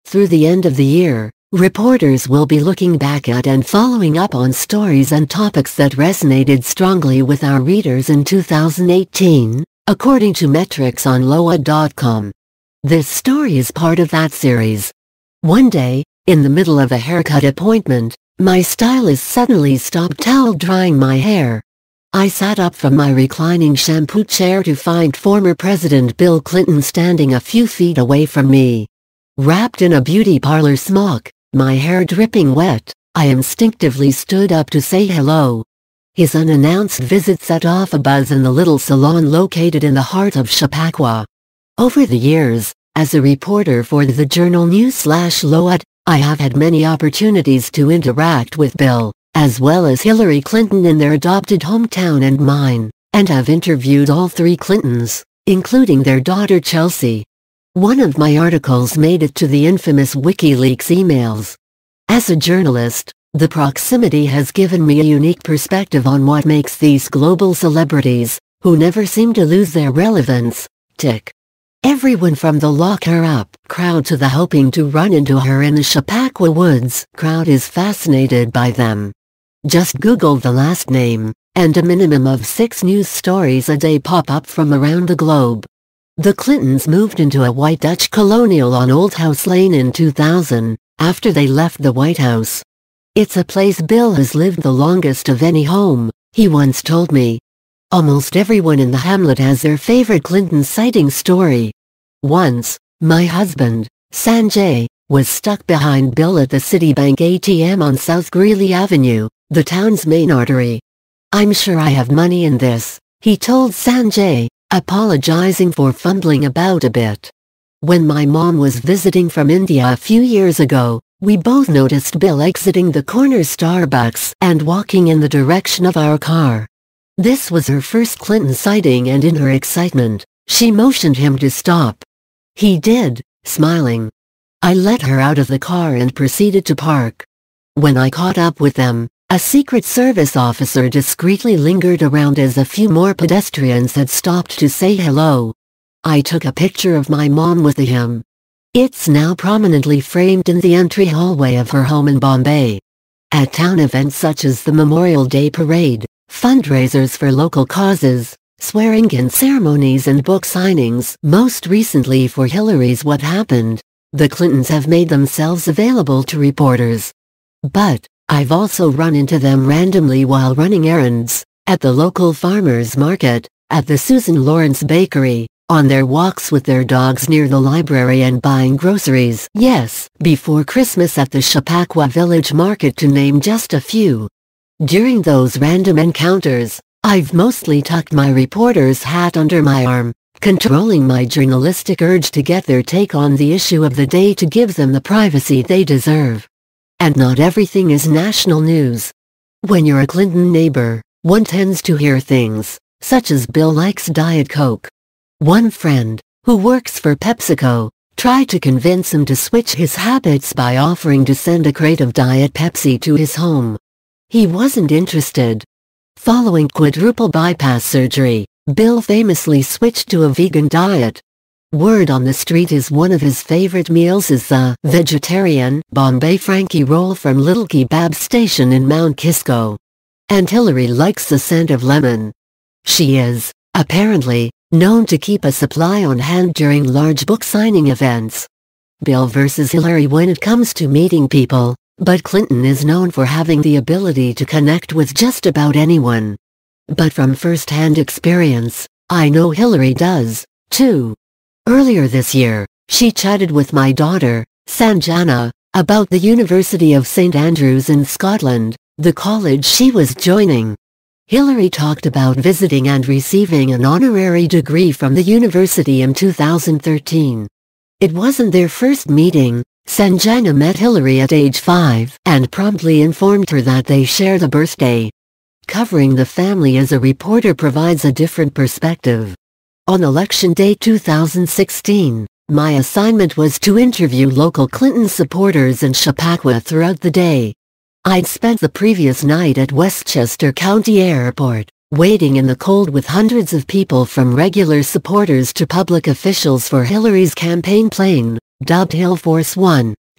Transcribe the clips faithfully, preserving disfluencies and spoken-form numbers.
Through the end of the year, reporters will be looking back at and following up on stories and topics that resonated strongly with our readers in two thousand eighteen, according to metrics on loa dot com. This story is part of that series. One day, in the middle of a haircut appointment, my stylist suddenly stopped towel drying my hair. I sat up from my reclining shampoo chair to find former President Bill Clinton standing a few feet away from me. Wrapped in a beauty parlor smock, my hair dripping wet, I instinctively stood up to say hello. His unannounced visit set off a buzz in the little salon located in the heart of Chappaqua. Over the years, as a reporter for the journal News slash Loa, I have had many opportunities to interact with Bill, as well as Hillary Clinton in their adopted hometown and mine, and have interviewed all three Clintons, including their daughter Chelsea. One of my articles made it to the infamous WikiLeaks emails. As a journalist, the proximity has given me a unique perspective on what makes these global celebrities, who never seem to lose their relevance, tick. Everyone from the lock her up crowd to the hoping to run into her in the Chappaqua woods crowd is fascinated by them. Just Google the last name, and a minimum of six news stories a day pop up from around the globe. The Clintons moved into a white Dutch colonial on Old House Lane in two thousand, after they left the White House. It's a place Bill has lived the longest of any home, he once told me. Almost everyone in the hamlet has their favorite Clinton sighting story. Once, my husband, Sanjay, was stuck behind Bill at the Citibank A T M on South Greeley Avenue, the town's main artery. "I'm sure I have money in this," he told Sanjay, apologizing for fumbling about a bit. When my mom was visiting from India a few years ago, we both noticed Bill exiting the corner Starbucks and walking in the direction of our car. This was her first Clinton sighting, and in her excitement, she motioned him to stop. He did, smiling. I let her out of the car and proceeded to park. When I caught up with them, a Secret Service officer discreetly lingered around as a few more pedestrians had stopped to say hello. I took a picture of my mom with him. It's now prominently framed in the entry hallway of her home in Bombay. At town events such as the Memorial Day Parade, fundraisers for local causes, swearing-in ceremonies and book signings, most recently for Hillary's What Happened, the Clintons have made themselves available to reporters. But, I've also run into them randomly while running errands, at the local farmers market, at the Susan Lawrence Bakery, on their walks with their dogs near the library, and buying groceries, yes, before Christmas at the Chappaqua Village Market, to name just a few. During those random encounters, I've mostly tucked my reporter's hat under my arm, controlling my journalistic urge to get their take on the issue of the day to give them the privacy they deserve. And not everything is national news. When you're a Clinton neighbor, one tends to hear things, such as Bill likes Diet Coke. One friend, who works for PepsiCo, tried to convince him to switch his habits by offering to send a crate of Diet Pepsi to his home. He wasn't interested. Following quadruple bypass surgery, Bill famously switched to a vegan diet. Word on the street is one of his favorite meals is the vegetarian Bombay Frankie roll from Little Kebab Station in Mount Kisco. And Hillary likes the scent of lemon. She is, apparently, known to keep a supply on hand during large book signing events. Bill versus Hillary when it comes to meeting people, but Clinton is known for having the ability to connect with just about anyone. But from first-hand experience, I know Hillary does, too. Earlier this year, she chatted with my daughter, Sanjana, about the University of Saint Andrews in Scotland, the college she was joining. Hillary talked about visiting and receiving an honorary degree from the university in two thousand thirteen. It wasn't their first meeting. Sanjana met Hillary at age five and promptly informed her that they shared a birthday. Covering the family as a reporter provides a different perspective. On Election Day two thousand sixteen, my assignment was to interview local Clinton supporters in Chappaqua throughout the day. I'd spent the previous night at Westchester County Airport, waiting in the cold with hundreds of people from regular supporters to public officials for Hillary's campaign plane, dubbed Hill Force One,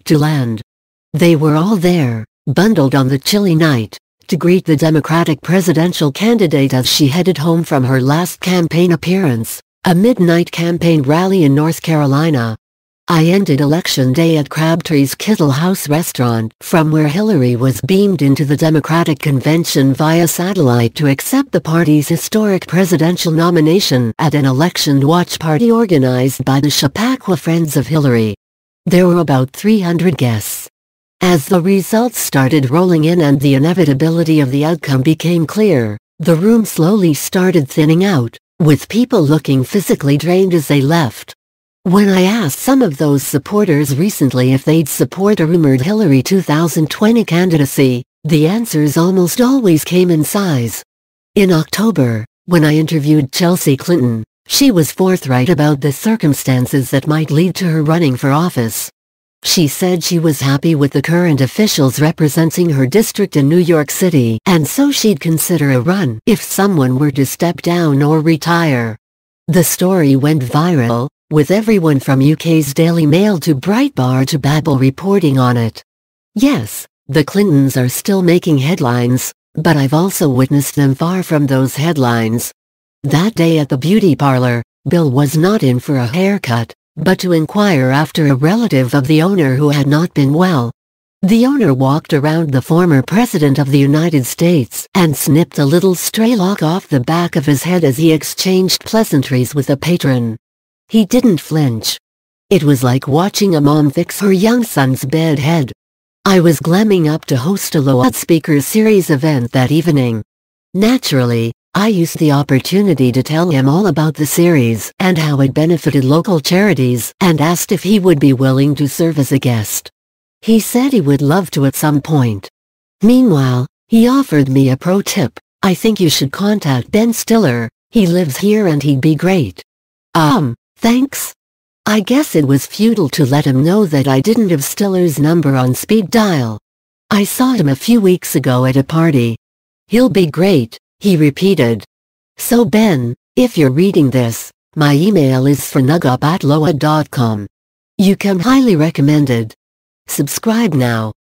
to land. They were all there, bundled on the chilly night, to greet the Democratic presidential candidate as she headed home from her last campaign appearance, a midnight campaign rally in North Carolina. I ended Election Day at Crabtree's Kittle House restaurant, from where Hillary was beamed into the Democratic convention via satellite to accept the party's historic presidential nomination at an election watch party organized by the Chappaqua Friends of Hillary. There were about three hundred guests. As the results started rolling in and the inevitability of the outcome became clear, the room slowly started thinning out, with people looking physically drained as they left. When I asked some of those supporters recently if they'd support a rumored Hillary two thousand twenty candidacy, the answers almost always came in size. In October, when I interviewed Chelsea Clinton, she was forthright about the circumstances that might lead to her running for office. She said she was happy with the current officials representing her district in New York City, and so she'd consider a run if someone were to step down or retire. The story went viral, with everyone from U K's Daily Mail to Breitbart to Babel reporting on it. Yes, the Clintons are still making headlines, but I've also witnessed them far from those headlines. That day at the beauty parlor, Bill was not in for a haircut, but to inquire after a relative of the owner who had not been well. The owner walked around the former President of the United States and snipped a little stray lock off the back of his head as he exchanged pleasantries with a patron. He didn't flinch. It was like watching a mom fix her young son's bad head. I was glamming up to host a loudspeaker series event that evening. Naturally, I used the opportunity to tell him all about the series and how it benefited local charities and asked if he would be willing to serve as a guest. He said he would love to at some point. Meanwhile, he offered me a pro tip. I think you should contact Ben Stiller, he lives here and he'd be great. Um, thanks? I guess it was futile to let him know that I didn't have Stiller's number on speed dial. I saw him a few weeks ago at a party. He'll be great, he repeated. So Ben, if you're reading this, my email is franugup at loa dot com. You come highly recommended. Subscribe now.